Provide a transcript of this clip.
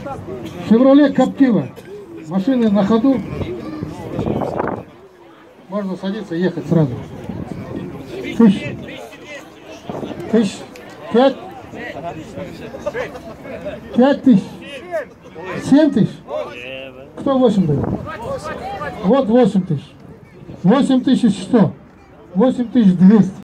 Chevrolet Captiva. Машины на ходу. Можно садиться и ехать сразу. 1000. 5. 5000. 7000. Кто 8 дает? Вот 8000. 8100. 8200.